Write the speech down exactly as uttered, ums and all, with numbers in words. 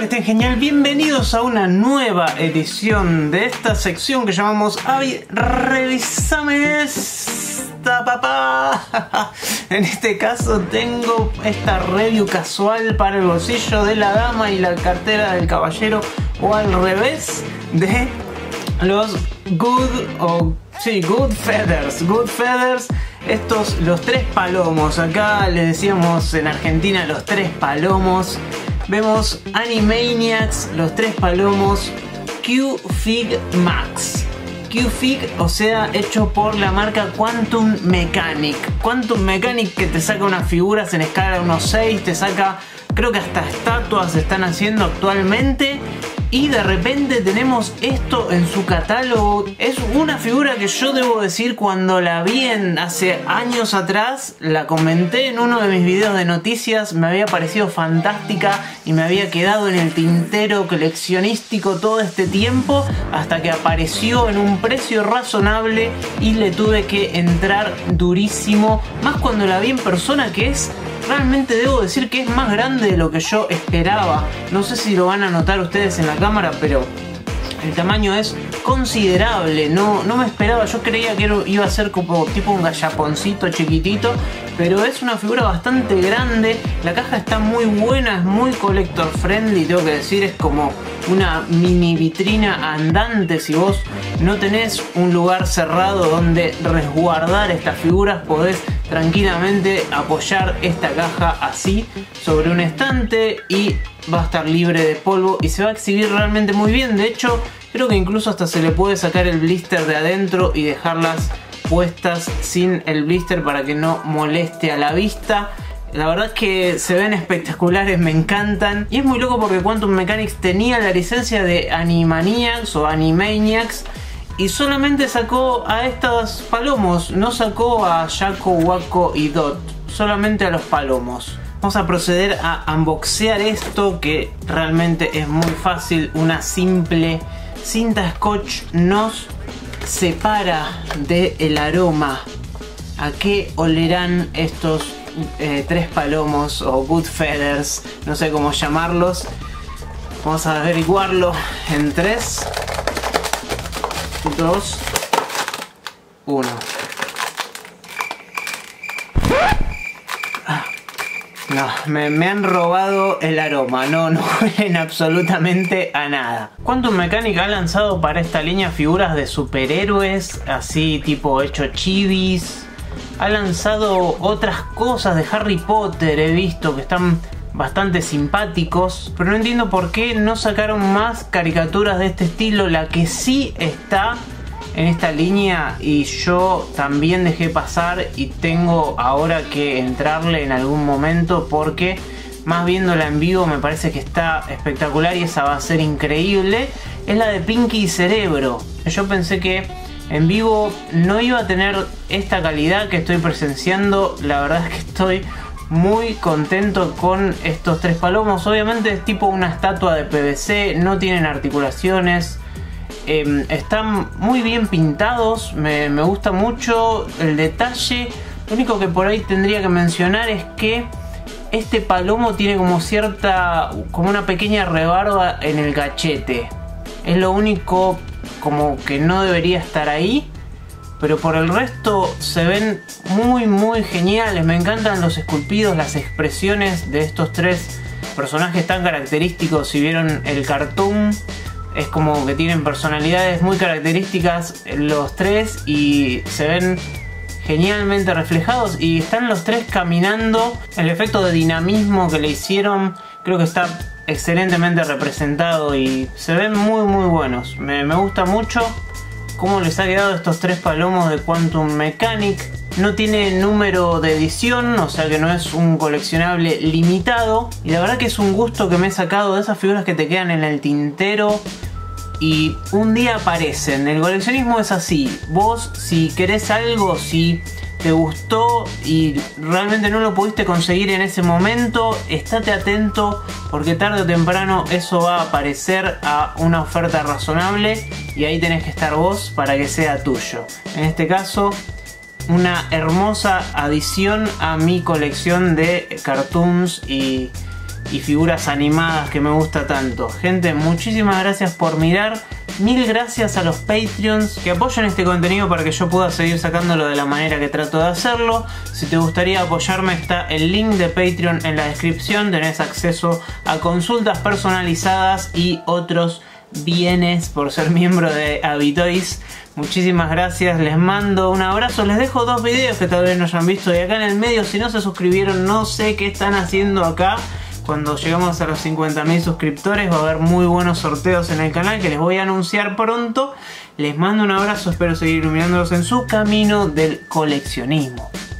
que estén genial, bienvenidos a una nueva edición de esta sección que llamamos Avi, revisame esta, papá. En este caso tengo esta review casual para el bolsillo de la dama y la cartera del caballero, o al revés, de los Good o sí, Good Feathers. Good Feathers, estos, los tres palomos. Acá le decíamos en Argentina los tres palomos. Vemos Animaniacs, los tres palomos Q-Fig Max. Q-Fig, o sea, hecho por la marca Quantum Mechanic. Quantum Mechanic, que te saca unas figuras en escala uno seis, te saca, creo que hasta estatuas se están haciendo actualmente. Y de repente tenemos esto en su catálogo. Es una figura que yo debo decir, cuando la vi en, hace años atrás, la comenté en uno de mis videos de noticias, me había parecido fantástica y me había quedado en el tintero coleccionístico todo este tiempo, hasta que apareció en un precio razonable y le tuve que entrar durísimo, más cuando la vi en persona, que es... realmente debo decir que es más grande de lo que yo esperaba. No sé si lo van a notar ustedes en la cámara, pero el tamaño es considerable. No, no me esperaba, yo creía que iba a ser como tipo un gallaponcito chiquitito, pero es una figura bastante grande. La caja está muy buena, es muy collector friendly, tengo que decir. Es como una mini vitrina andante. Si vos no tenés un lugar cerrado donde resguardar estas figuras, podés tranquilamente apoyar esta caja así sobre un estante y va a estar libre de polvo y se va a exhibir realmente muy bien. De hecho, creo que incluso hasta se le puede sacar el blister de adentro y dejarlas puestas sin el blister para que no moleste a la vista. La verdad es que se ven espectaculares, me encantan. Y es muy loco porque Quantum Mechanics tenía la licencia de Animaniacs o Animaniacs y solamente sacó a estos palomos, no sacó a Jaco, Waco y Dot, solamente a los palomos. Vamos a proceder a unboxear esto, que realmente es muy fácil. Una simple cinta scotch nos separa del aroma. ¿A qué olerán estos eh, tres palomos o Good Feathers? No sé cómo llamarlos. Vamos a averiguarlo en tres, dos, uno. No, me, me han robado el aroma, no, no huelen absolutamente a nada. Quantum Mechanic ha lanzado para esta línea figuras de superhéroes, así tipo hecho chivis. Ha lanzado otras cosas de Harry Potter, he visto que están bastante simpáticos, pero no entiendo por qué no sacaron más caricaturas de este estilo. La que sí está en esta línea y yo también dejé pasar y tengo ahora que entrarle en algún momento, porque más viéndola en vivo me parece que está espectacular y esa va a ser increíble, es la de Pinky Cerebro. Yo pensé que en vivo no iba a tener esta calidad que estoy presenciando. La verdad es que estoy muy contento con estos tres palomos. Obviamente es tipo una estatua de P V C, no tienen articulaciones. Eh, están muy bien pintados, me, me gusta mucho el detalle. Lo único que por ahí tendría que mencionar es que este palomo tiene como cierta, como una pequeña rebarba en el cachete. Es lo único como que no debería estar ahí, pero por el resto se ven muy muy geniales. Me encantan los esculpidos, las expresiones de estos tres personajes tan característicos. Si vieron el cartoon, es como que tienen personalidades muy características los tres y se ven genialmente reflejados. Y están los tres caminando. El efecto de dinamismo que le hicieron creo que está excelentemente representado y se ven muy muy buenos. Me, me gusta mucho cómo les ha quedado estos tres palomos de Quantum Mechanic. No tiene número de edición, o sea que no es un coleccionable limitado. Y la verdad que es un gusto que me he sacado de esas figuras que te quedan en el tintero y un día aparecen. El coleccionismo es así. Vos, si querés algo, si te gustó y realmente no lo pudiste conseguir en ese momento, estate atento, porque tarde o temprano eso va a aparecer a una oferta razonable y ahí tenés que estar vos para que sea tuyo. En este caso, una hermosa adición a mi colección de cartoons y y figuras animadas que me gusta tanto. Gente, muchísimas gracias por mirar. Mil gracias a los Patreons que apoyan este contenido para que yo pueda seguir sacándolo de la manera que trato de hacerlo. Si te gustaría apoyarme, está el link de Patreon en la descripción. Tenés acceso a consultas personalizadas y otros bienes por ser miembro de Abitoys. Muchísimas gracias, les mando un abrazo. Les dejo dos videos que tal vez no hayan visto. Y acá en el medio, si no se suscribieron, no sé qué están haciendo acá. Cuando llegamos a los cincuenta mil suscriptores va a haber muy buenos sorteos en el canal que les voy a anunciar pronto. Les mando un abrazo, espero seguir iluminándolos en su camino del coleccionismo.